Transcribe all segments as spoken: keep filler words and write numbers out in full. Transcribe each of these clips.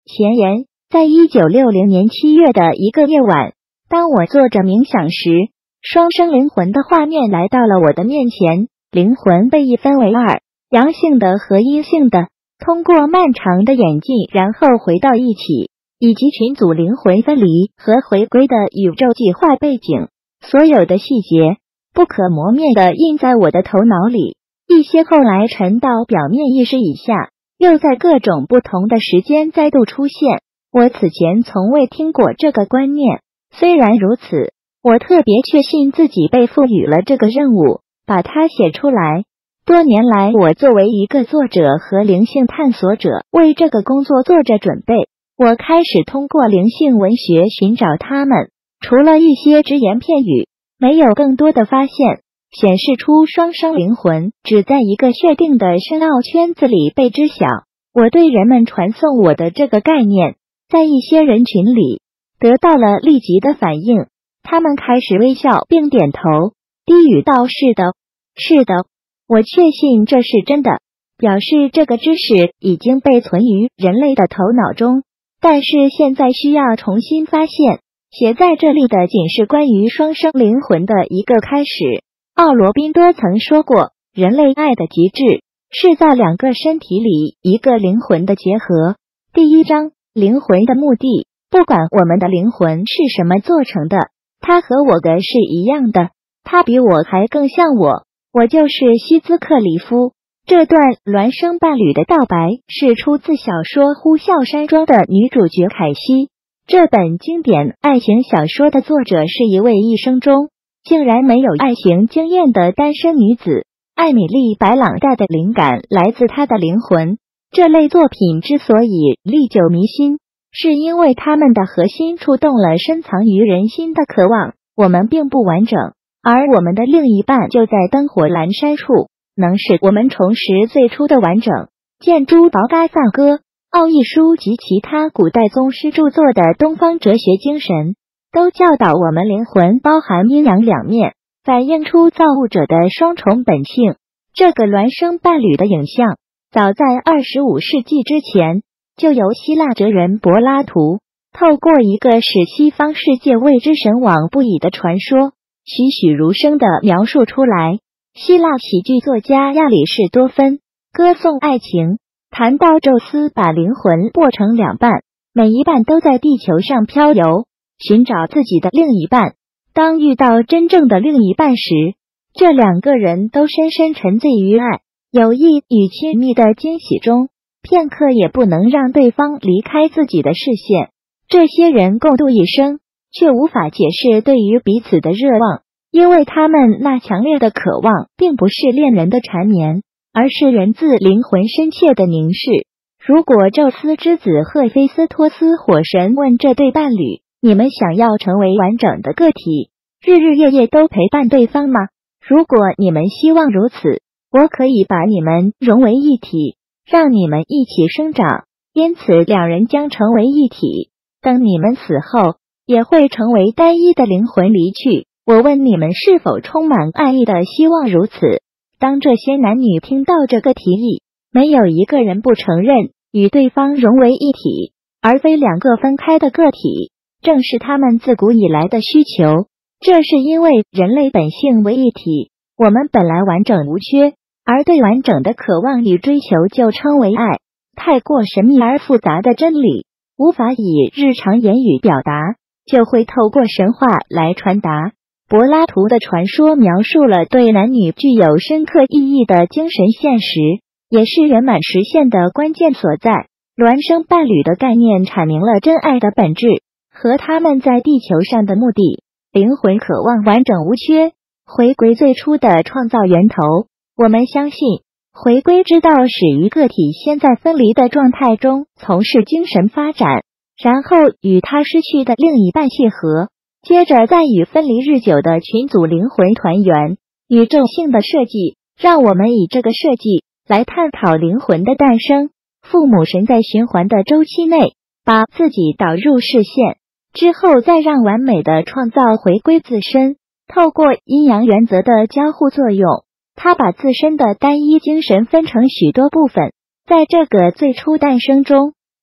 前言，在一九六零年七月的一个夜晚，当我坐着冥想时，双生灵魂的画面来到了我的面前，灵魂被一分为二，阳性的和阴性的，通过漫长的演进，然后回到一起，以及群组灵魂分离和回归的宇宙计划背景，所有的细节不可磨灭地印在我的头脑里，一些后来沉到表面意识以下，又在各种不同的时间再度出现。我此前从未听过这个观念，虽然如此，我特别确信自己被赋予了这个任务，把它写出来。多年来，我作为一个作者和灵性探索者，为这个工作做着准备。我开始通过灵性文学寻找它们，除了一些只言片语，没有更多的发现，显示出双生灵魂只在一个确定的深奥圈子里被知晓。我对人们传送我的这个概念，在一些人群里得到了立即的反应，他们开始微笑并点头，低语道：是的，是的，我确信这是真的，表示这个知识已经被存于人类的头脑中，但是现在需要重新发现。写在这里的仅是关于双生灵魂的一个开始。奥罗宾多曾说过，人类爱的极致是在两个身体里一个灵魂的结合。第一章，灵魂的目的。不管我们的灵魂是什么做成的，它和我的是一样的，它比我还更像我，我就是希兹克里夫。这段孪生伴侣的道白是出自小说《呼啸山庄》的女主角凯西。这本经典爱情小说的作者是一位一生中竟然没有爱情经验的单身女子。艾米丽·白朗带的灵感来自她的灵魂。这类作品之所以历久弥新，是因为它们的核心触动了深藏于人心的渴望。我们并不完整，而我们的另一半就在灯火阑珊处，能使我们重拾最初的完整。见诸宝嘎萨歌、奥义书及其他古代宗师著作的东方哲学精神，都教导我们灵魂包含阴阳两面，反映出造物者的双重本性。这个孪生伴侣的影像，早在二十五世纪之前，就由希腊哲人柏拉图透过一个使西方世界为之神往不已的传说，栩栩如生地描述出来。希腊喜剧作家亚里士多芬歌颂爱情，谈到宙斯把灵魂剥成两半，每一半都在地球上漂游，寻找自己的另一半。当遇到真正的另一半时，这两个人都深深沉醉于爱、友谊与亲密的惊喜中，片刻也不能让对方离开自己的视线。这些人共度一生，却无法解释对于彼此的热望，因为他们那强烈的渴望并不是恋人的缠绵，而是源自灵魂深切的凝视。如果宙斯之子赫菲斯托斯火神问这对伴侣，你们想要成为完整的个体，日日夜夜都陪伴对方吗？如果你们希望如此，我可以把你们融为一体，让你们一起生长，因此两人将成为一体。等你们死后，也会成为单一的灵魂离去。我问你们是否充满爱意的希望如此？当这些男女听到这个提议，没有一个人不承认与对方融为一体，而非两个分开的个体，正是他们自古以来的需求。这是因为人类本性为一体，我们本来完整无缺，而对完整的渴望与追求就称为爱。太过神秘而复杂的真理，无法以日常言语表达，就会透过神话来传达。柏拉图的传说描述了对男女具有深刻意义的精神现实，也是圆满实现的关键所在。孪生伴侣的概念阐明了真爱的本质和他们在地球上的目的。灵魂渴望完整无缺，回归最初的创造源头。我们相信，回归之道始于个体先在分离的状态中从事精神发展，然后与他失去的另一半契合，接着再与分离日久的群组灵魂团圆。宇宙性的设计，让我们以这个设计来探讨灵魂的诞生。父母神在循环的周期内，把自己导入视线，之后再让完美的创造回归自身。透过阴阳原则的交互作用，他把自身的单一精神分成许多部分，在这个最初诞生中，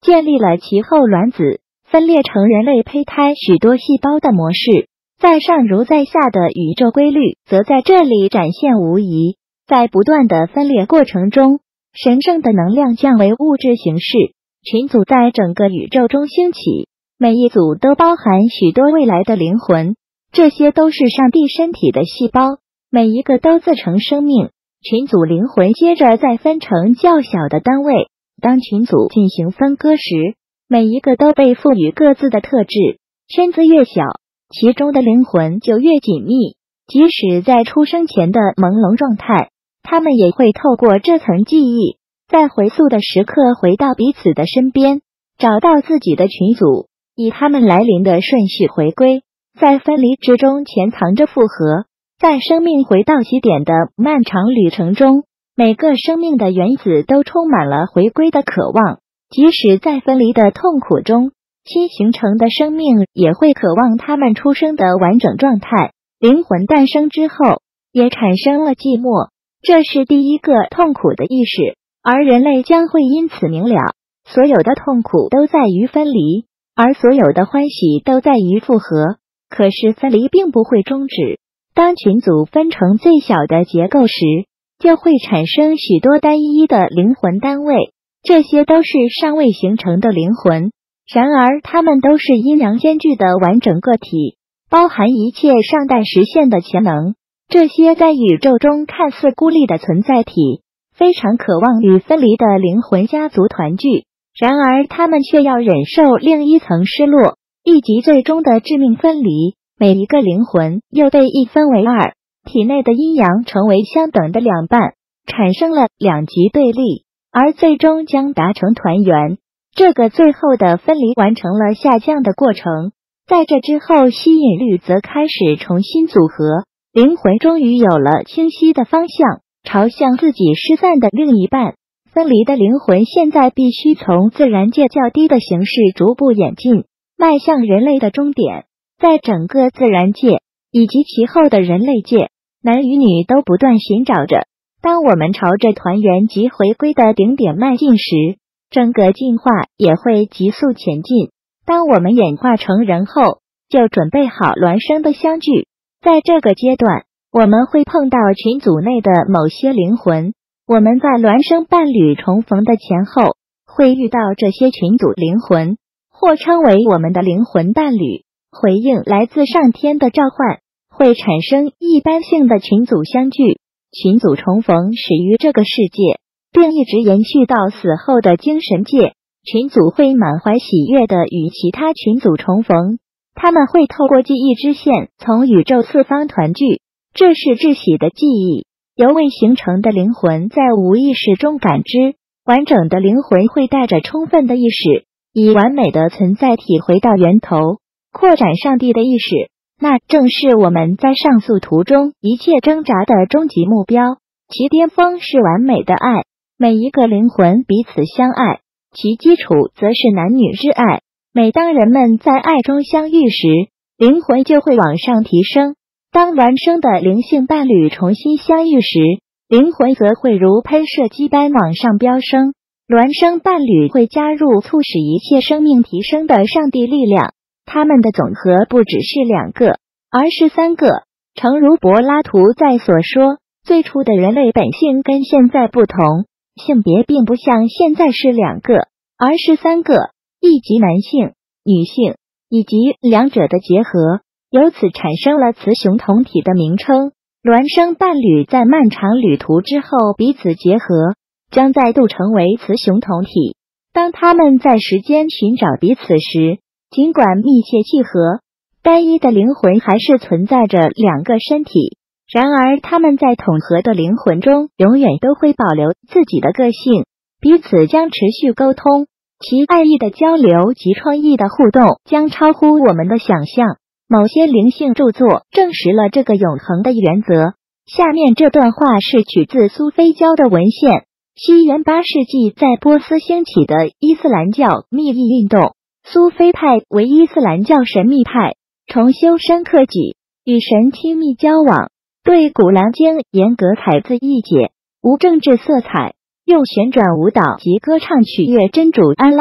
建立了其后卵子分裂成人类胚胎许多细胞的模式。在上如在下的宇宙规律则在这里展现无遗。在不断的分裂过程中，神圣的能量降为物质形式，群组在整个宇宙中兴起，每一组都包含许多未来的灵魂，这些都是上帝身体的细胞，每一个都自成生命。群组灵魂接着再分成较小的单位，当群组进行分割时，每一个都被赋予各自的特质，圈子越小，其中的灵魂就越紧密，即使在出生前的朦胧状态，他们也会透过这层记忆，在回溯的时刻回到彼此的身边，找到自己的群组，以他们来临的顺序回归。在分离之中潜藏着复合，在生命回到起点的漫长旅程中，每个生命的原子都充满了回归的渴望，即使在分离的痛苦中，新形成的生命也会渴望他们出生的完整状态。灵魂诞生之后，也产生了寂寞，这是第一个痛苦的意识，而人类将会因此明了，所有的痛苦都在于分离，而所有的欢喜都在于复合。可是分离并不会终止，当群组分成最小的结构时，就会产生许多单一的灵魂单位，这些都是尚未形成的灵魂，然而它们都是阴阳兼具的完整个体，包含一切尚待实现的潜能。这些在宇宙中看似孤立的存在体，非常渴望与分离的灵魂家族团聚，然而他们却要忍受另一层失落，以及最终的致命分离。每一个灵魂又被一分为二，体内的阴阳成为相等的两半，产生了两极对立，而最终将达成团圆。这个最后的分离完成了下降的过程，在这之后吸引力则开始重新组合，灵魂终于有了清晰的方向，朝向自己失散的另一半。分离的灵魂现在必须从自然界较低的形式逐步演进，迈向人类的终点。在整个自然界以及其后的人类界，男与女都不断寻找着。当我们朝着团圆及回归的顶点迈进时，整个进化也会急速前进。当我们演化成人后，就准备好孪生的相聚。在这个阶段，我们会碰到群组内的某些灵魂，我们在孪生伴侣重逢的前后，会遇到这些群组灵魂，或称为我们的灵魂伴侣。回应来自上天的召唤，会产生一般性的群组相聚。群组重逢始于这个世界，并一直延续到死后的精神界。群组会满怀喜悦地与其他群组重逢，他们会透过记忆支线从宇宙四方团聚，这是至喜的记忆，由未形成的灵魂在无意识中感知。完整的灵魂会带着充分的意识，以完美的存在体回到源头，扩展上帝的意识，那正是我们在上述途中一切挣扎的终极目标。其巅峰是完美的爱，每一个灵魂彼此相爱，其基础则是男女之爱。每当人们在爱中相遇时，灵魂就会往上提升。当孪生的灵性伴侣重新相遇时，灵魂则会如喷射机般往上飙升。孪生伴侣会加入促使一切生命提升的上帝力量，他们的总和不只是两个，而是三个。诚如柏拉图在所说，最初的人类本性跟现在不同，性别并不像现在是两个，而是三个，一即男性、女性以及两者的结合，由此产生了雌雄同体的名称。孪生伴侣在漫长旅途之后彼此结合，将再度成为雌雄同体。当他们在时间寻找彼此时，尽管密切契合，单一的灵魂还是存在着两个身体。然而他们在统合的灵魂中永远都会保留自己的个性，彼此将持续沟通，其爱意的交流及创意的互动将超乎我们的想象。某些灵性著作证实了这个永恒的原则。下面这段话是取自苏菲教的文献。西元八世纪在波斯兴起的伊斯兰教密意运动，苏菲派为伊斯兰教神秘派，重修深刻己，与神亲密交往，对古兰经严格采自译解，无政治色彩，用旋转舞蹈及歌唱取悦真主安拉。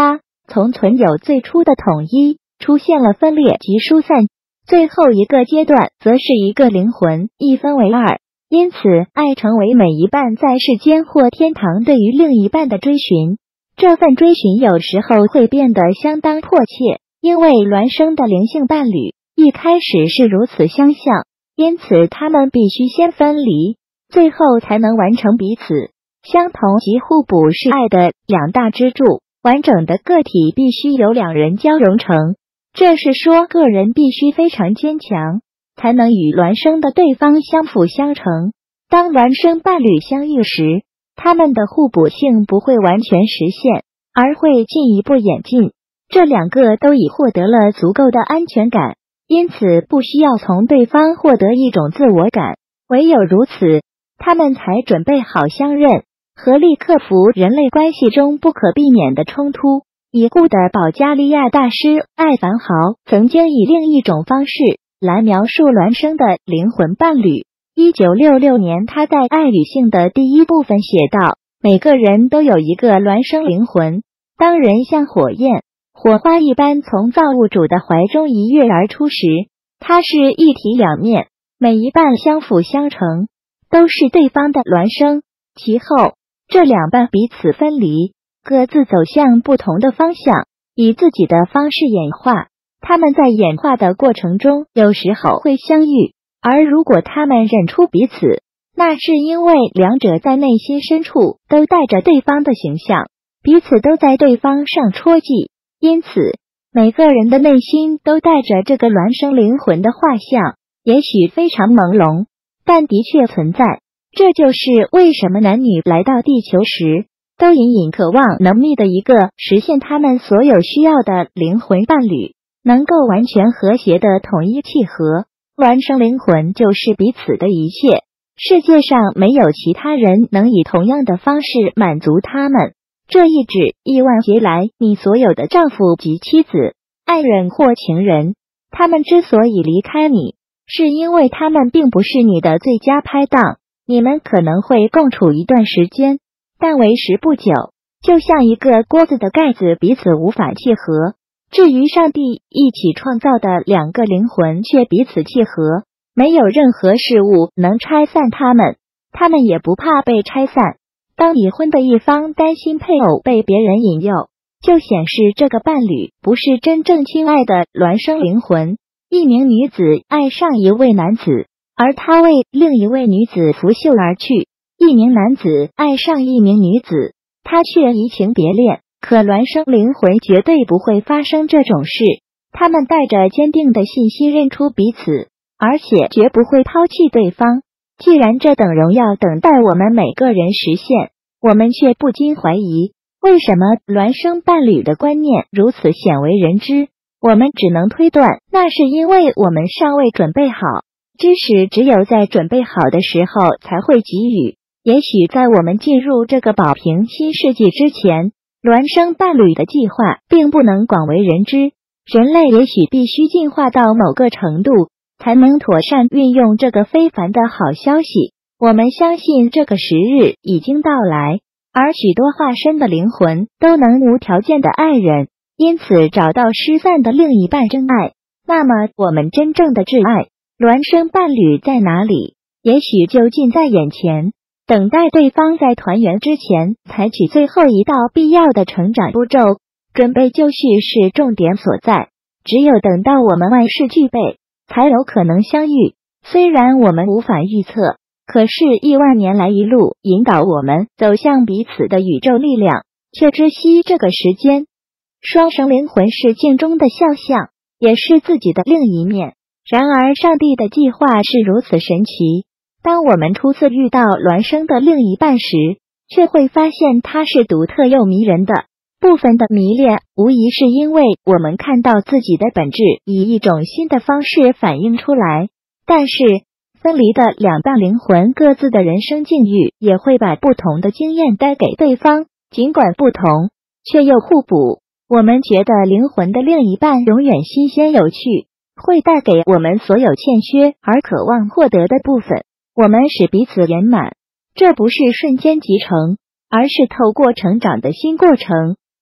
从存有最初的统一，出现了分裂及疏散，最后一个阶段则是一个灵魂一分为二。因此，爱成为每一半在世间或天堂对于另一半的追寻。这份追寻有时候会变得相当迫切，因为孪生的灵性伴侣一开始是如此相像，因此他们必须先分离，最后才能完成彼此。相同及互补是爱的两大支柱，完整的个体必须由两人交融成。这是说，个人必须非常坚强，才能与孪生的对方相辅相成。当孪生伴侣相遇时，他们的互补性不会完全实现，而会进一步演进。这两个都已获得了足够的安全感，因此不需要从对方获得一种自我感，唯有如此，他们才准备好相认，合力克服人类关系中不可避免的冲突。已故的保加利亚大师艾凡豪曾经以另一种方式来描述孪生的灵魂伴侣。一九六六年，他在《爱与性》的第一部分写道：每个人都有一个孪生灵魂，当人像火焰、火花一般从造物主的怀中一跃而出时，它是一体两面，每一半相辅相成，都是对方的孪生。其后，这两半彼此分离，各自走向不同的方向，以自己的方式演化。他们在演化的过程中，有时候会相遇。而如果他们认出彼此，那是因为两者在内心深处都带着对方的形象，彼此都在对方上戳记。因此，每个人的内心都带着这个孪生灵魂的画像，也许非常朦胧，但的确存在。这就是为什么男女来到地球时，都隐隐渴望能觅得一个实现他们所有需要的灵魂伴侣，能够完全和谐的统一契合。孪生灵魂就是彼此的一切，世界上没有其他人能以同样的方式满足他们。这一指亿万劫来，你所有的丈夫及妻子、爱人或情人，他们之所以离开你，是因为他们并不是你的最佳拍档。你们可能会共处一段时间，但为时不久，就像一个锅子的盖子彼此无法契合。至于上帝一起创造的两个灵魂却彼此契合，没有任何事物能拆散他们，他们也不怕被拆散。当已婚的一方担心配偶被别人引诱，就显示这个伴侣不是真正亲爱的孪生灵魂。一名女子爱上一位男子，而他为另一位女子拂袖而去；一名男子爱上一名女子，他却移情别恋。可孪生灵魂绝对不会发生这种事，他们带着坚定的信息认出彼此，而且绝不会抛弃对方。既然这等荣耀等待我们每个人实现，我们却不禁怀疑，为什么孪生伴侣的观念如此鲜为人知？我们只能推断，那是因为我们尚未准备好。知识只有在准备好的时候才会给予。也许在我们进入这个宝瓶新世纪之前，孪生伴侣的计划并不能广为人知，人类也许必须进化到某个程度，才能妥善运用这个非凡的好消息。我们相信这个时日已经到来，而许多化身的灵魂都能无条件的爱人，因此找到失散的另一半真爱。那么我们真正的挚爱孪生伴侣在哪里？也许就近在眼前，等待对方在团圆之前采取最后一道必要的成长步骤。准备就绪是重点所在，只有等到我们万事俱备，才有可能相遇。虽然我们无法预测，可是亿万年来一路引导我们走向彼此的宇宙力量，却知悉这个时间。双生灵魂是镜中的肖像，也是自己的另一面。然而上帝的计划是如此神奇，当我们初次遇到孪生的另一半时，却会发现它是独特又迷人的。部分的迷恋无疑是因为我们看到自己的本质以一种新的方式反映出来，但是分离的两半灵魂各自的人生境遇也会把不同的经验带给对方，尽管不同，却又互补。我们觉得灵魂的另一半永远新鲜有趣，会带给我们所有欠缺而渴望获得的部分，我们使彼此圆满。这不是瞬间即成，而是透过成长的新过程。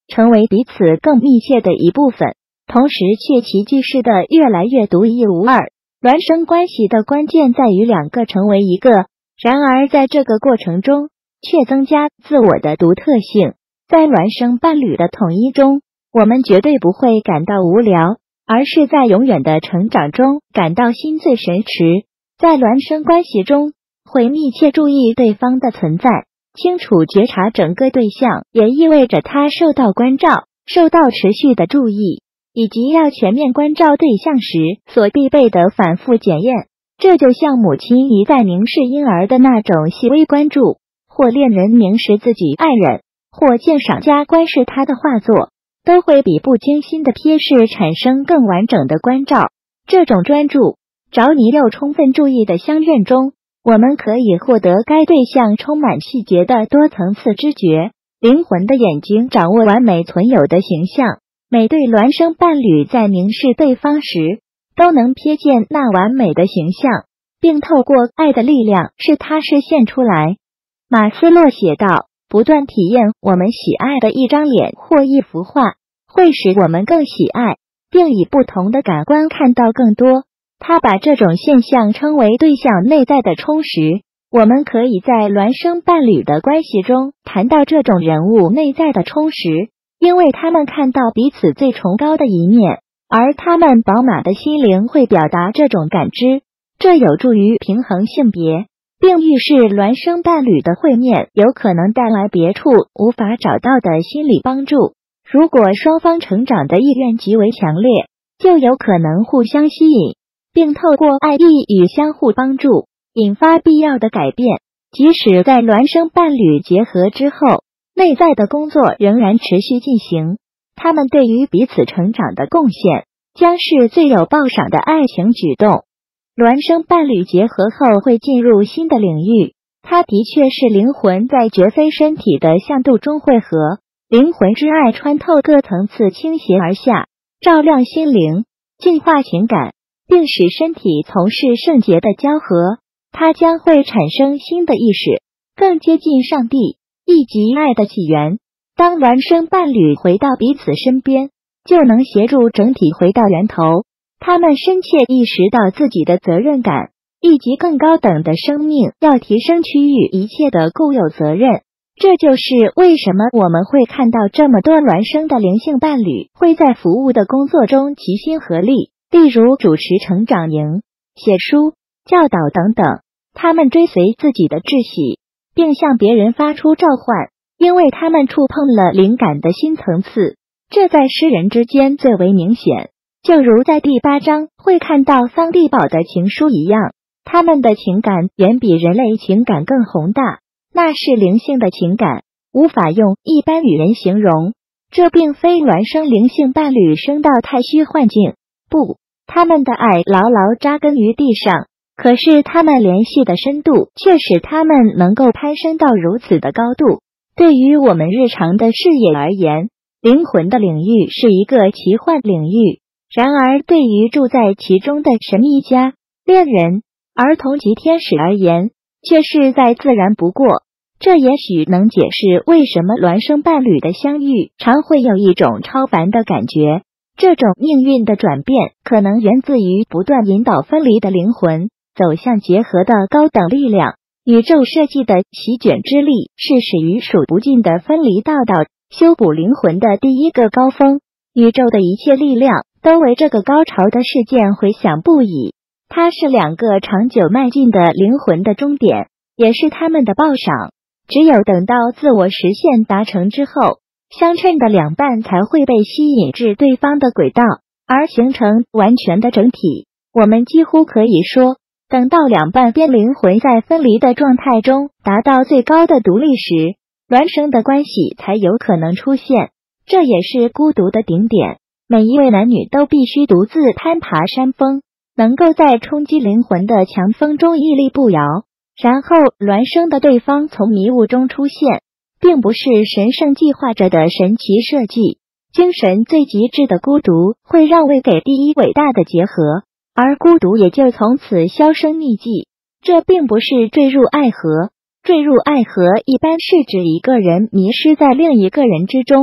成为彼此更密切的一部分，同时却奇迹似的越来越独一无二。孪生关系的关键在于两个成为一个，然而在这个过程中却增加自我的独特性。在孪生伴侣的统一中，我们绝对不会感到无聊，而是在永远的成长中感到心醉神驰。在孪生关系中，会密切注意对方的存在，清楚觉察整个对象，也意味着他受到关照，受到持续的注意，以及要全面关照对象时所必备的反复检验。这就像母亲一再凝视婴儿的那种细微关注，或恋人凝视自己爱人，或鉴赏家观视他的画作，都会比不经心的瞥视产生更完整的关照。这种专注、着迷又充分注意的相认中，我们可以获得该对象充满细节的多层次知觉。灵魂的眼睛掌握完美存有的形象，每对孪生伴侣在凝视对方时，都能瞥见那完美的形象，并透过爱的力量使它实现出来。马斯洛写道，不断体验我们喜爱的一张脸或一幅画，会使我们更喜爱，并以不同的感官看到更多。他把这种现象称为对象内在的充实。我们可以在孪生伴侣的关系中谈到这种人物内在的充实，因为他们看到彼此最崇高的一面，而他们饱满的心灵会表达这种感知。这有助于平衡性别，并预示孪生伴侣的会面有可能带来别处无法找到的心理帮助。如果双方成长的意愿极为强烈，就有可能互相吸引，并透过爱意与相互帮助，引发必要的改变。即使在孪生伴侣结合之后，内在的工作仍然持续进行，他们对于彼此成长的贡献将是最有报赏的爱情举动。孪生伴侣结合后会进入新的领域，它的确是灵魂在绝非身体的向度中汇合，灵魂之爱穿透各层次倾斜而下，照亮心灵，净化情感，并使身体从事圣洁的交合。它将会产生新的意识，更接近上帝，以及爱的起源。当孪生伴侣回到彼此身边，就能协助整体回到源头。他们深切意识到自己的责任感，以及更高等的生命要提升区域一切的固有责任。这就是为什么我们会看到这么多孪生的灵性伴侣会在服务的工作中齐心合力，例如主持成长营、写书、教导等等。他们追随自己的志喜，并向别人发出召唤，因为他们触碰了灵感的新层次。这在诗人之间最为明显，就如在第八章会看到桑蒂堡的情书一样，他们的情感远比人类情感更宏大，那是灵性的情感，无法用一般语言形容。这并非孪生灵性伴侣升到太虚幻境，不，他们的爱牢牢扎根于地上，可是他们联系的深度却使他们能够攀升到如此的高度。对于我们日常的视野而言，灵魂的领域是一个奇幻领域，然而对于住在其中的神秘家、恋人、儿童及天使而言，却是再自然不过。这也许能解释为什么孪生伴侣的相遇常会有一种超凡的感觉。这种命运的转变可能源自于不断引导分离的灵魂走向结合的高等力量。宇宙设计的席卷之力是始于数不尽的分离道道修补灵魂的第一个高峰。宇宙的一切力量都为这个高潮的事件回响不已。它是两个长久迈进的灵魂的终点，也是他们的报赏。只有等到自我实现达成之后，相称的两半才会被吸引至对方的轨道，而形成完全的整体。我们几乎可以说，等到两半边灵魂在分离的状态中达到最高的独立时，孪生的关系才有可能出现。这也是孤独的顶点。每一位男女都必须独自攀爬山峰，能够在冲击灵魂的强风中屹立不摇。然后孪生的对方从迷雾中出现，并不是神圣计划着的神奇设计。精神最极致的孤独会让位给第一伟大的结合，而孤独也就从此销声匿迹。这并不是坠入爱河，坠入爱河一般是指一个人迷失在另一个人之中，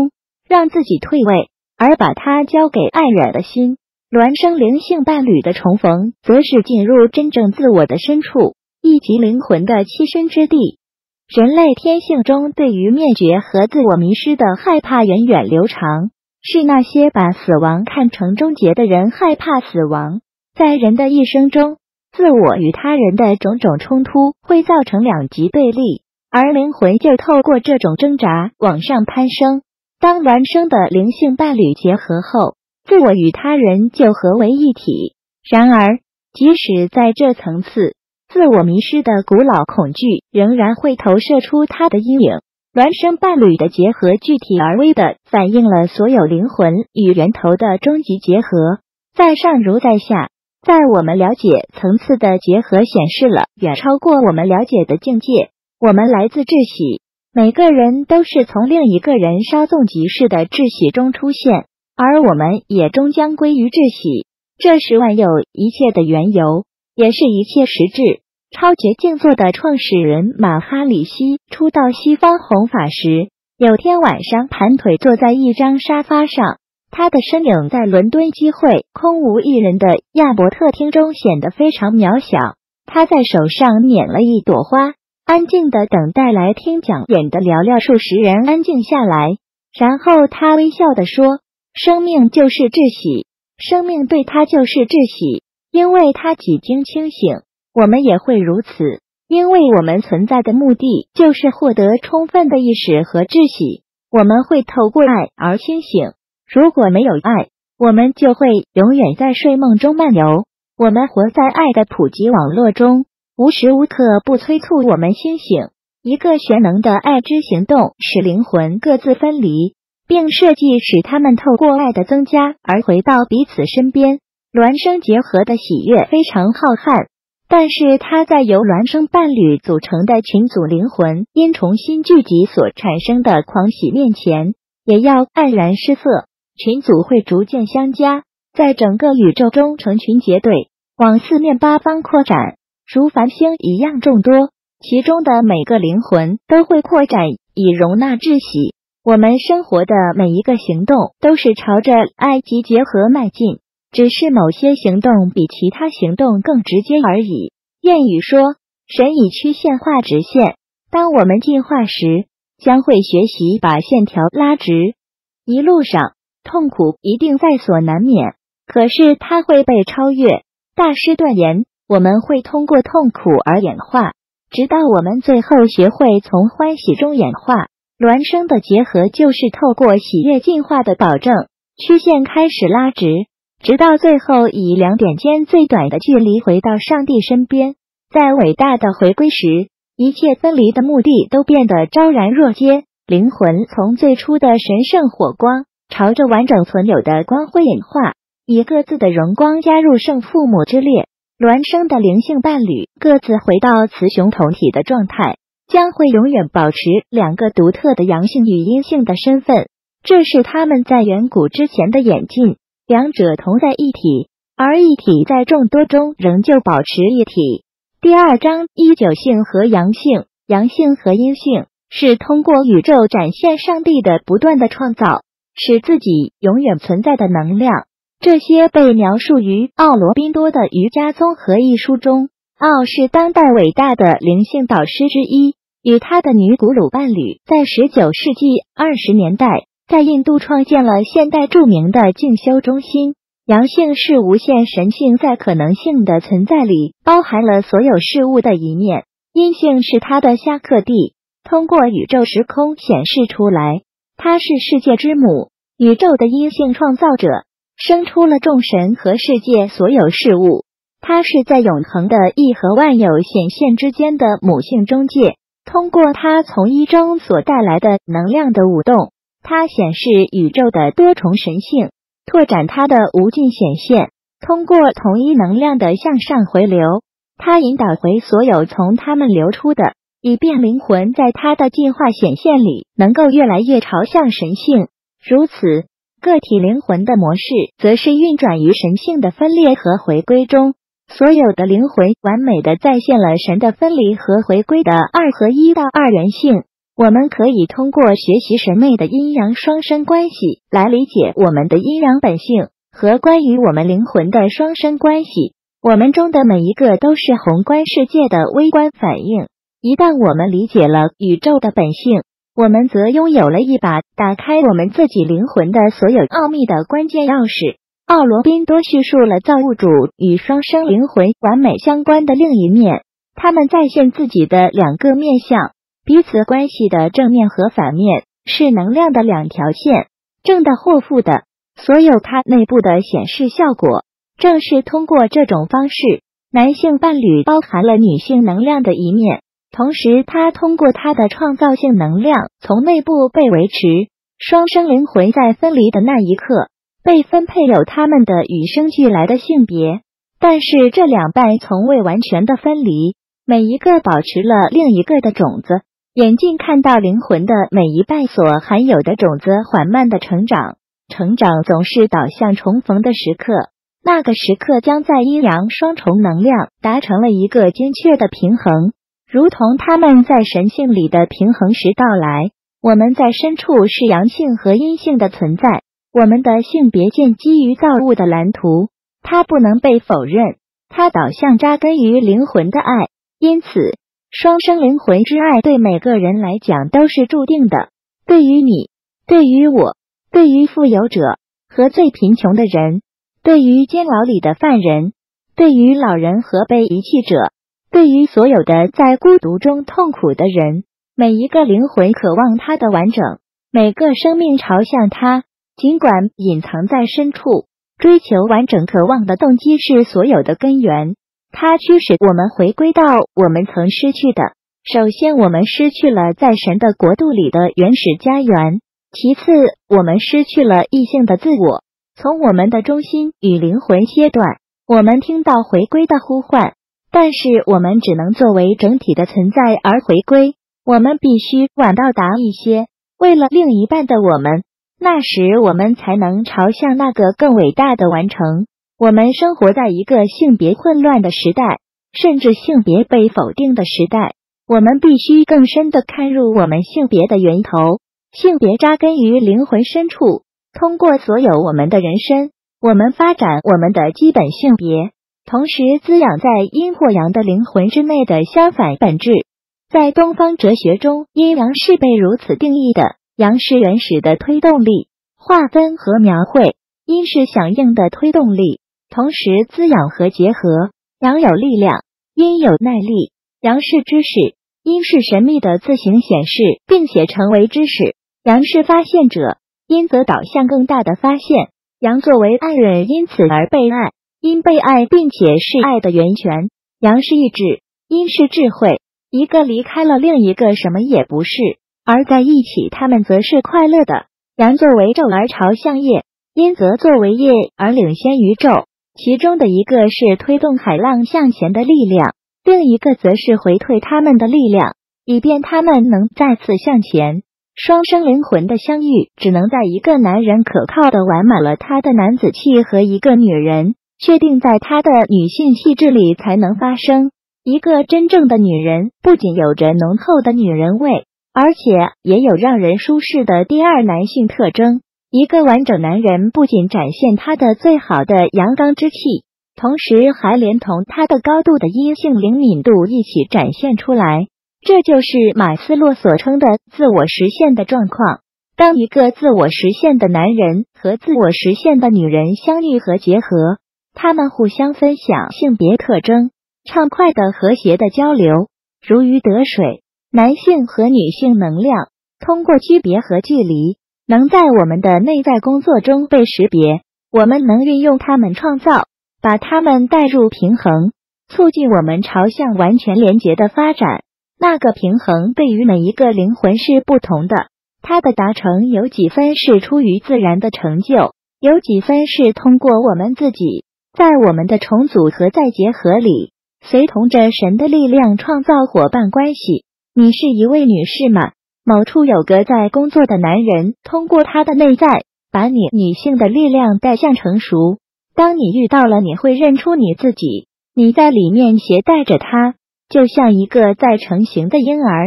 让自己退位，而把它交给爱人的心。孪生灵性伴侣的重逢，则是进入真正自我的深处，以及灵魂的栖身之地。人类天性中对于灭绝和自我迷失的害怕源远流长，是那些把死亡看成终结的人害怕死亡。在人的一生中，自我与他人的种种冲突会造成两极对立，而灵魂就透过这种挣扎往上攀升。当孪生的灵性伴侣结合后，自我与他人就合为一体。然而，即使在这层次，自我迷失的古老恐惧仍然会投射出它的阴影。孪生伴侣的结合具体而微的反映了所有灵魂与源头的终极结合，在上如在下，在我们了解层次的结合显示了远超过我们了解的境界。我们来自窒息，每个人都是从另一个人稍纵即逝的窒息中出现，而我们也终将归于窒息。这是万有一切的缘由，也是一切实质。超绝静坐的创始人马哈里希初到西方弘法时，有天晚上盘腿坐在一张沙发上，他的身影在伦敦机会空无一人的亚伯特厅中显得非常渺小。他在手上捻了一朵花，安静的等待来听讲演的寥寥数十人安静下来，然后他微笑地说：生命就是窒息，生命对他就是窒息，因为他几经清醒。我们也会如此，因为我们存在的目的就是获得充分的意识和窒息。我们会透过爱而清醒，如果没有爱，我们就会永远在睡梦中漫游。我们活在爱的普及网络中，无时无刻不催促我们清醒。一个全能的爱之行动使灵魂各自分离，并设计使他们透过爱的增加而回到彼此身边。孪生结合的喜悦非常浩瀚，但是它在由孪生伴侣组成的群组灵魂因重新聚集所产生的狂喜面前，也要黯然失色。群组会逐渐相加，在整个宇宙中成群结队，往四面八方扩展，如繁星一样众多。其中的每个灵魂都会扩展，以容纳窒息。我们生活的每一个行动都是朝着爱及结合迈进，只是某些行动比其他行动更直接而已。谚语说，神以曲线画直线，当我们进化时，将会学习把线条拉直。一路上，痛苦一定在所难免，可是它会被超越。大师断言，我们会通过痛苦而演化，直到我们最后学会从欢喜中演化。孪生的结合就是透过喜悦进化的保证，曲线开始拉直，直到最后以两点间最短的距离回到上帝身边。在伟大的回归时，一切分离的目的都变得昭然若揭，灵魂从最初的神圣火光，朝着完整存有的光辉演化，以各自的荣光加入圣父母之列。孪生的灵性伴侣各自回到雌雄同体的状态，将会永远保持两个独特的阳性与阴性的身份，这是他们在远古之前的演进，两者同在一体，而一体在众多中仍旧保持一体。第二章一九性和阳性，阳性和阴性是通过宇宙展现上帝的不断的创造，使自己永远存在的能量。这些被描述于奥罗宾多的瑜伽综合一书中。奥是当代伟大的灵性导师之一，与他的女古鲁伴侣在十九世纪二十年代在印度创建了现代著名的静修中心。阳性是无限神性在可能性的存在里包含了所有事物的一面，阴性是它的下课地，通过宇宙时空显示出来。它是世界之母，宇宙的阴性创造者，生出了众神和世界所有事物。它是在永恒的一和万有显现之间的母性中介，通过它从一中所带来的能量的舞动，它显示宇宙的多重神性，拓展它的无尽显现。通过同一能量的向上回流，它引导回所有从它们流出的，以便灵魂在它的进化显现里能够越来越朝向神性。如此，个体灵魂的模式则是运转于神性的分裂和回归中。所有的灵魂完美的再现了神的分离和回归的二合一的二元性。 我们可以通过学习神秘的阴阳双生关系来理解我们的阴阳本性和关于我们灵魂的双生关系。我们中的每一个都是宏观世界的微观反应。一旦我们理解了宇宙的本性，我们则拥有了一把打开我们自己灵魂的所有奥秘的关键钥匙。奥罗宾多叙述了造物主与双生灵魂完美相关的另一面，他们再现自己的两个面相，彼此关系的正面和反面，是能量的两条线，正的或负的，所有它内部的显示效果。正是通过这种方式，男性伴侣包含了女性能量的一面，同时他通过他的创造性能量从内部被维持。双生灵魂在分离的那一刻被分配有他们的与生俱来的性别，但是这两半从未完全的分离，每一个保持了另一个的种子。眼睛看到灵魂的每一半所含有的种子缓慢的成长，成长总是导向重逢的时刻，那个时刻将在阴阳双重能量达成了一个精确的平衡，如同他们在神性里的平衡时到来。我们在深处是阳性和阴性的存在，我们的性别建基于造物的蓝图，它不能被否认，它导向扎根于灵魂的爱。因此双生灵魂之爱对每个人来讲都是注定的，对于你，对于我，对于富有者和最贫穷的人，对于监牢里的犯人，对于老人和被遗弃者，对于所有的在孤独中痛苦的人，每一个灵魂渴望它的完整，每个生命朝向它，尽管隐藏在深处，追求完整渴望的动机是所有的根源。它驱使我们回归到我们曾失去的。首先，我们失去了在神的国度里的原始家园；其次，我们失去了异性的自我，从我们的中心与灵魂切断。我们听到回归的呼唤，但是我们只能作为整体的存在而回归。我们必须晚到达一些，为了另一半的我们，那时我们才能朝向那个更伟大的完成。我们生活在一个性别混乱的时代，甚至性别被否定的时代。我们必须更深地看入我们性别的源头。性别扎根于灵魂深处，通过所有我们的人生，我们发展我们的基本性别，同时滋养在阴或阳的灵魂之内的相反本质。在东方哲学中，阴阳是被如此定义的：阳是原始的推动力，划分和描绘；阴是响应的推动力，同时滋养和结合。阳有力量，阴有耐力；阳是知识，阴是神秘的自行显示并且成为知识。阳是发现者，阴则导向更大的发现。阳作为爱人因此而被爱，阴被爱并且是爱的源泉。阳是意志，阴是智慧。一个离开了另一个什么也不是，而在一起他们则是快乐的。阳作为昼而朝向夜，阴则作为夜而领先于昼。其中的一个是推动海浪向前的力量，另一个则是回退他们的力量，以便他们能再次向前。双生灵魂的相遇只能在一个男人可靠的完满了他的男子气和一个女人确定在他的女性气质里才能发生。一个真正的女人不仅有着浓厚的女人味，而且也有让人舒适的第二男性特征。一个完整男人不仅展现他的最好的阳刚之气，同时还连同他的高度的阴性灵敏度一起展现出来。这就是马斯洛所称的自我实现的状况。当一个自我实现的男人和自我实现的女人相遇和结合，他们互相分享性别特征，畅快的和谐的交流，如鱼得水。男性和女性能量通过区别和距离，能在我们的内在工作中被识别。我们能运用它们创造，把它们带入平衡，促进我们朝向完全连结的发展。那个平衡对于每一个灵魂是不同的，它的达成有几分是出于自然的成就，有几分是通过我们自己在我们的重组和再结合里，随同着神的力量创造伙伴关系。你是一位女士吗？某处有个在工作的男人，通过他的内在把你女性的力量带向成熟。当你遇到了，你会认出你自己，你在里面携带着他，就像一个在成型的婴儿。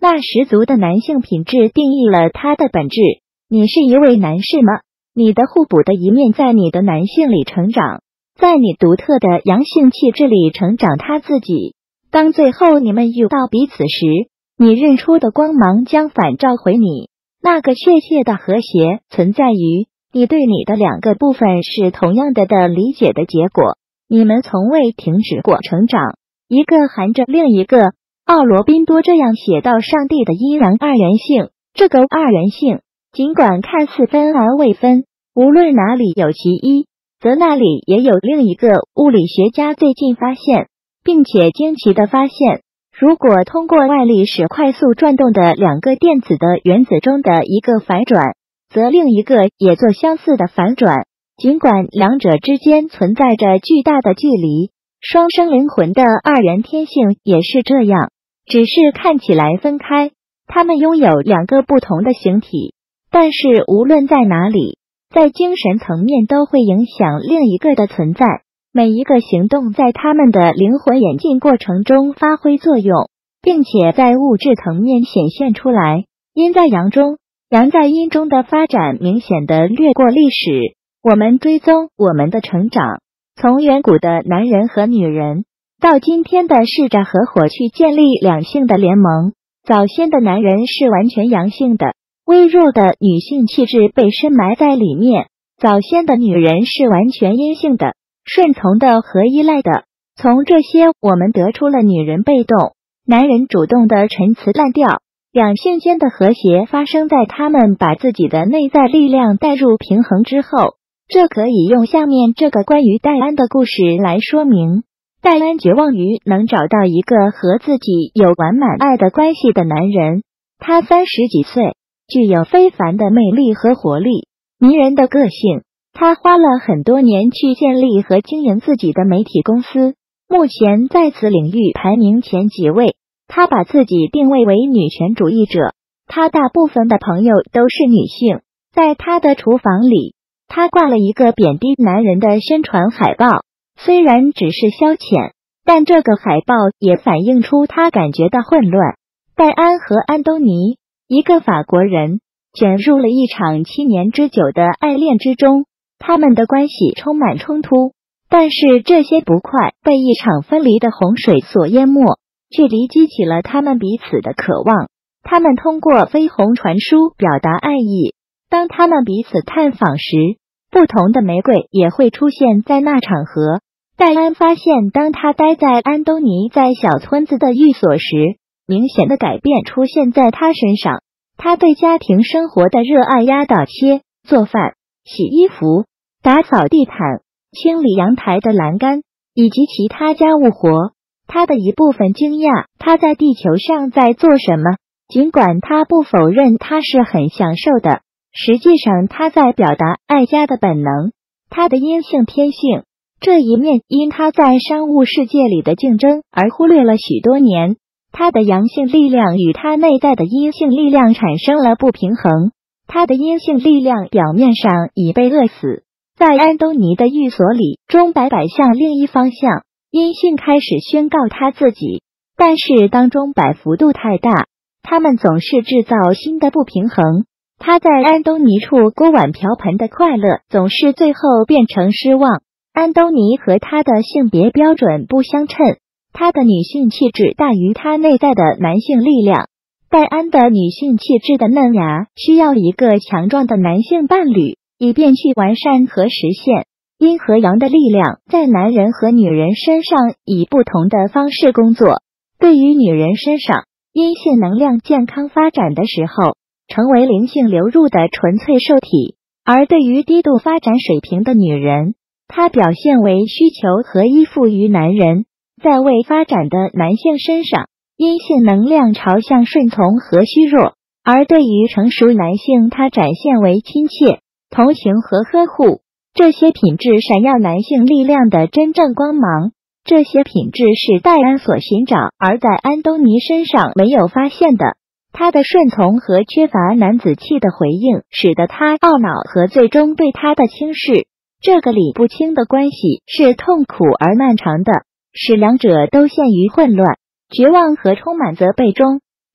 那十足的男性品质定义了他的本质。你是一位男士吗？你的互补的一面在你的男性里成长，在你独特的阳性气质里成长他自己。当最后你们遇到彼此时，你认出的光芒将反照回你。那个确切的和谐存在于你对你的两个部分是同样的的理解的结果。你们从未停止过成长，一个含着另一个。奥罗宾多这样写到上帝的阴阳二元性，这个二元性尽管看似分而未分，无论哪里有其一，则那里也有另一个。物理学家最近发现，并且惊奇地发现，如果通过外力使快速转动的两个电子的原子中的一个反转，则另一个也做相似的反转，尽管两者之间存在着巨大的距离。双生灵魂的二元天性也是这样，只是看起来分开，它们拥有两个不同的形体，但是无论在哪里，在精神层面都会影响另一个的存在。每一个行动在他们的灵魂演进过程中发挥作用，并且在物质层面显现出来。阴在阳中，阳在阴中的发展明显的掠过历史。我们追踪我们的成长，从远古的男人和女人，到今天的试着合伙去建立两性的联盟。早先的男人是完全阳性的，微弱的女性气质被深埋在里面；早先的女人是完全阴性的，顺从的和依赖的。从这些我们得出了女人被动，男人主动的陈词滥调。两性间的和谐发生在他们把自己的内在力量带入平衡之后。这可以用下面这个关于戴安的故事来说明。戴安绝望于能找到一个和自己有完满爱的关系的男人。他三十几岁，具有非凡的魅力和活力，迷人的个性。他花了很多年去建立和经营自己的媒体公司，目前在此领域排名前几位。他把自己定位为女权主义者，他大部分的朋友都是女性。在他的厨房里，他挂了一个贬低男人的宣传海报，虽然只是消遣，但这个海报也反映出他感觉到混乱。戴安和安东尼，一个法国人，卷入了一场七年之久的爱恋之中，他们的关系充满冲突，但是这些不快被一场分离的洪水所淹没。距离激起了他们彼此的渴望，他们通过绯红传书表达爱意。当他们彼此探访时，不同的玫瑰也会出现在那场合。戴安发现，当他待在安东尼在小村子的寓所时，明显的改变出现在他身上。他对家庭生活的热爱压倒切，做饭、洗衣服、打扫地毯、清理阳台的栏杆，以及其他家务活。他的一部分惊讶他在地球上在做什么，尽管他不否认他是很享受的。实际上他在表达爱家的本能，他的阴性天性。这一面因他在商务世界里的竞争而忽略了许多年，他的阳性力量与他内在的阴性力量产生了不平衡，他的阴性力量表面上已被饿死。在安东尼的寓所里，钟摆摆向另一方向，阴性开始宣告他自己，但是当钟摆幅度太大，他们总是制造新的不平衡。他在安东尼处锅碗瓢盆的快乐总是最后变成失望。安东尼和他的性别标准不相称，他的女性气质大于他内在的男性力量。戴安的女性气质的嫩芽需要一个强壮的男性伴侣，以便去完善和实现。阴和阳的力量在男人和女人身上以不同的方式工作。对于女人身上，阴性能量健康发展的时候，成为灵性流入的纯粹受体；而对于低度发展水平的女人，它表现为需求和依附于男人。在未发展的男性身上，阴性能量朝向顺从和虚弱；而对于成熟男性，它展现为亲切、同情和呵护。这些品质闪耀男性力量的真正光芒。这些品质是戴安所寻找而在安东尼身上没有发现的。他的顺从和缺乏男子气的回应，使得他懊恼和最终对他的轻视。这个理不清的关系是痛苦而漫长的，使两者都陷于混乱、绝望和充满责备中。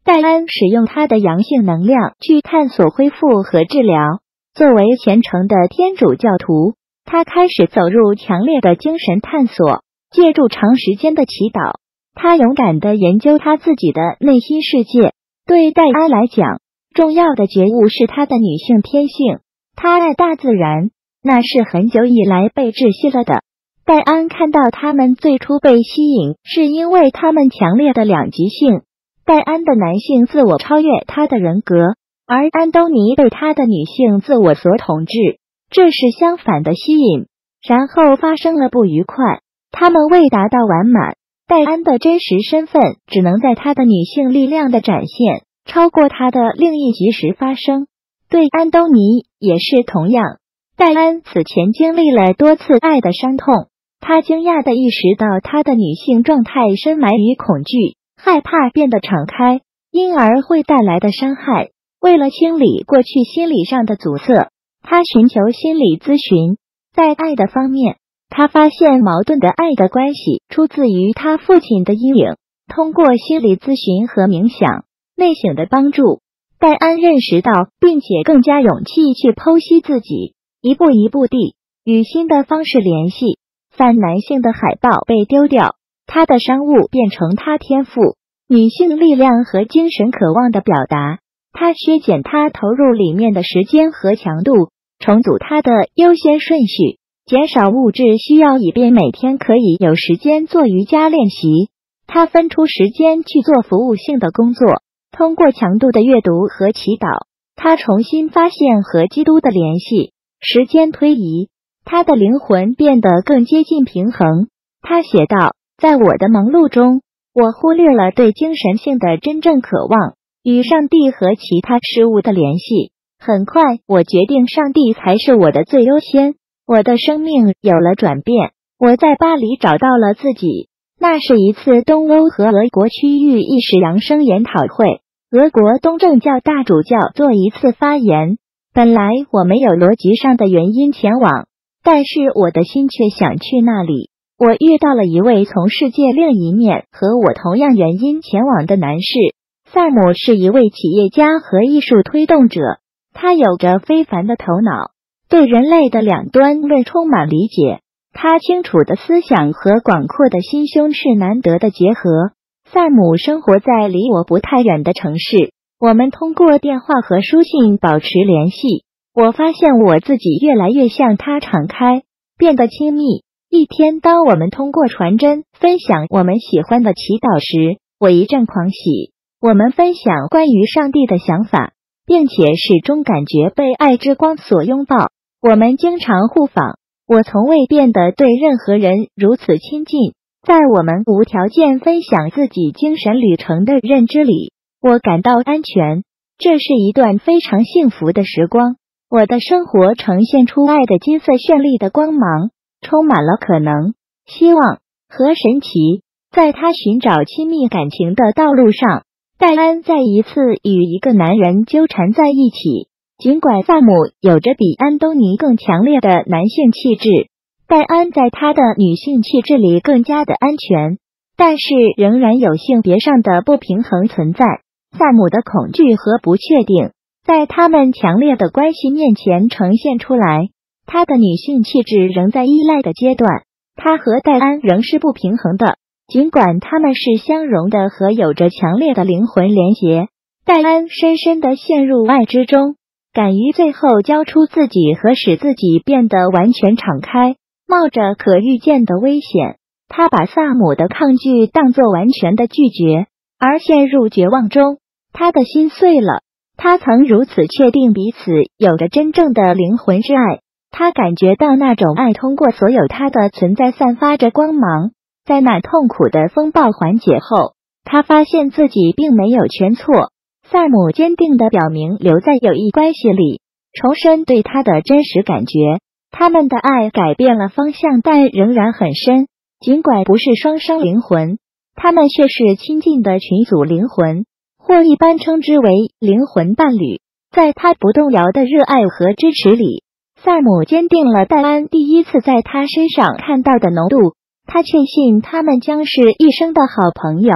戴安使用他的阳性能量去探索恢复和治疗。作为虔诚的天主教徒，他开始走入强烈的精神探索，借助长时间的祈祷，他勇敢地研究他自己的内心世界。对戴安来讲，重要的觉悟是他的女性天性。他爱大自然，那是很久以来被窒息了的。戴安看到他们最初被吸引，是因为他们强烈的两极性。戴安的男性自我超越他的人格，而安东尼被他的女性自我所统治，这是相反的吸引。然后发生了不愉快，他们未达到完满。戴安的真实身份只能在他的女性力量的展现超过他的另一极时发生。对安东尼也是同样。戴安此前经历了多次爱的伤痛，他惊讶地意识到他的女性状态深埋于恐惧、害怕变得敞开，因而会带来的伤害。为了清理过去心理上的阻塞，他寻求心理咨询。在爱的方面，他发现矛盾的爱的关系出自于他父亲的阴影。通过心理咨询和冥想、内省的帮助，戴安认识到并且更加勇气去剖析自己，一步一步地与新的方式联系。反男性的海报被丢掉，他的商务变成他天赋女性力量和精神渴望的表达。他削减他投入里面的时间和强度，重组他的优先顺序，减少物质需要，以便每天可以有时间做瑜伽练习。他分出时间去做服务性的工作，通过强度的阅读和祈祷，他重新发现和基督的联系。时间推移，他的灵魂变得更接近平衡。他写道，在我的忙碌中，我忽略了对精神性的真正渴望，与上帝和其他事物的联系。很快，我决定上帝才是我的最优先。我的生命有了转变。我在巴黎找到了自己。那是一次东欧和俄国区域意识扬升研讨会，俄国东正教大主教做一次发言。本来我没有逻辑上的原因前往，但是我的心却想去那里。我遇到了一位从世界另一面和我同样原因前往的男士。萨姆是一位企业家和艺术推动者，他有着非凡的头脑，对人类的两端论充满理解。他清楚的思想和广阔的心胸是难得的结合。萨姆生活在离我不太远的城市，我们通过电话和书信保持联系。我发现我自己越来越向他敞开，变得亲密。一天，当我们通过传真分享我们喜欢的祈祷时，我一阵狂喜。我们分享关于上帝的想法，并且始终感觉被爱之光所拥抱。我们经常互访。我从未变得对任何人如此亲近。在我们无条件分享自己精神旅程的认知里，我感到安全。这是一段非常幸福的时光。我的生活呈现出爱的金色绚丽的光芒，充满了可能、希望和神奇。在他寻找亲密感情的道路上，戴安再一次与一个男人纠缠在一起。尽管萨姆有着比安东尼更强烈的男性气质，戴安在他的女性气质里更加的安全，但是仍然有性别上的不平衡存在。萨姆的恐惧和不确定在他们强烈的关系面前呈现出来。他的女性气质仍在依赖的阶段，他和戴安仍是不平衡的，尽管他们是相融的和有着强烈的灵魂连结。戴安深深地陷入爱之中，敢于最后交出自己和使自己变得完全敞开，冒着可预见的危险。他把萨姆的抗拒当作完全的拒绝，而陷入绝望中，他的心碎了。他曾如此确定彼此有着真正的灵魂之爱，他感觉到那种爱通过所有他的存在散发着光芒。在那痛苦的风暴缓解后，他发现自己并没有全错。萨姆坚定地表明留在友谊关系里，重申对他的真实感觉。他们的爱改变了方向，但仍然很深。尽管不是双生灵魂，他们却是亲近的群组灵魂，或一般称之为灵魂伴侣。在他不动摇的热爱和支持里，萨姆坚定了戴安第一次在他身上看到的浓度。他确信他们将是一生的好朋友。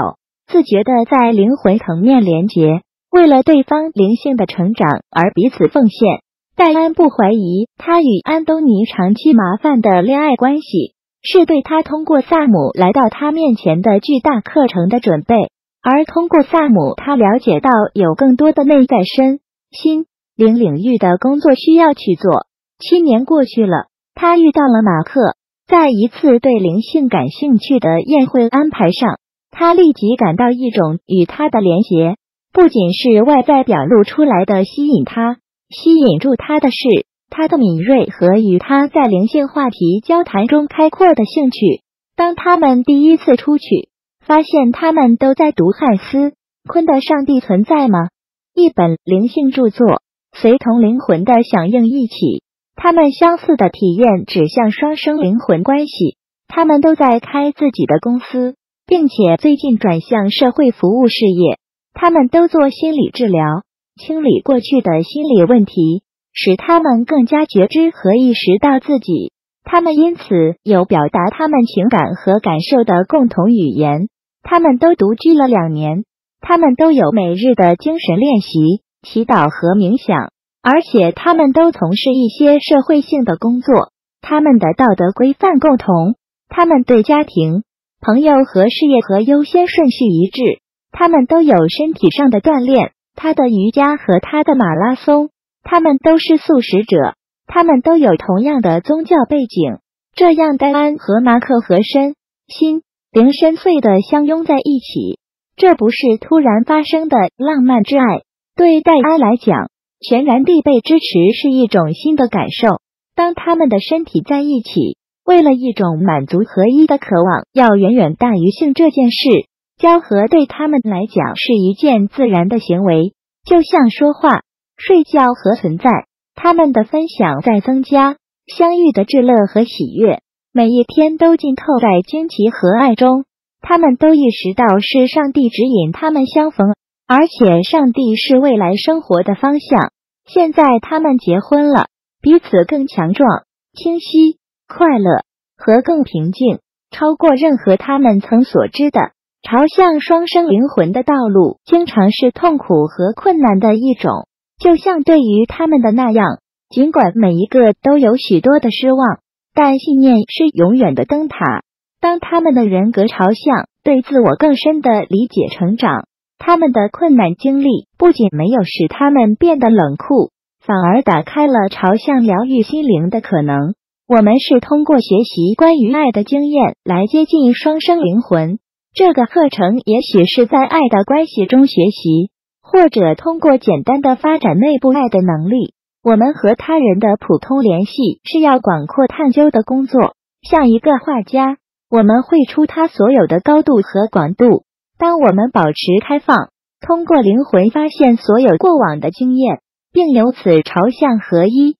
自觉地在灵魂层面连结，为了对方灵性的成长而彼此奉献。戴安不怀疑他与安东尼长期麻烦的恋爱关系是对他通过萨姆来到他面前的巨大课程的准备，而通过萨姆他了解到有更多的内在身心灵领域的工作需要去做。七年过去了，他遇到了马克，在一次对灵性感兴趣的宴会安排上，他立即感到一种与他的连结，不仅是外在表露出来的吸引他，吸引住他的是他的敏锐和与他在灵性话题交谈中开阔的兴趣。当他们第一次出去，发现他们都在读汉斯·昆的《上帝存在吗》一本灵性著作，随同灵魂的响应一起，他们相似的体验指向双生灵魂关系。他们都在开自己的公司，并且最近转向社会服务事业。他们都做心理治疗，清理过去的心理问题，使他们更加觉知和意识到自己。他们因此有表达他们情感和感受的共同语言。他们都独居了两年，他们都有每日的精神练习、祈祷和冥想，而且他们都从事一些社会性的工作。他们的道德规范共同，他们对家庭、朋友和事业和优先顺序一致。他们都有身体上的锻炼，他的瑜伽和他的马拉松。他们都是素食者，他们都有同样的宗教背景。这样戴安和马克和身心灵深邃地相拥在一起，这不是突然发生的浪漫之爱。对戴安来讲，全然地被支持是一种新的感受。当他们的身体在一起，为了一种满足合一的渴望，要远远大于性这件事。交合对他们来讲是一件自然的行为，就像说话、睡觉和存在。他们的分享在增加，相遇的至乐和喜悦，每一天都浸透在惊奇和爱中。他们都意识到是上帝指引他们相逢，而且上帝是未来生活的方向。现在他们结婚了，彼此更强壮、清晰、快乐和更平静，超过任何他们曾所知的。朝向双生灵魂的道路经常是痛苦和困难的一种，就像对于他们的那样，尽管每一个都有许多的失望，但信念是永远的灯塔。当他们的人格朝向对自我更深的理解成长，他们的困难经历不仅没有使他们变得冷酷，反而打开了朝向疗愈心灵的可能。我们是通过学习关于爱的经验来接近双生灵魂。这个课程也许是在爱的关系中学习，或者通过简单的发展内部爱的能力。我们和他人的普通联系是要广阔探究的工作，像一个画家，我们绘出他所有的高度和广度。当我们保持开放，通过灵魂发现所有过往的经验，并由此朝向合一，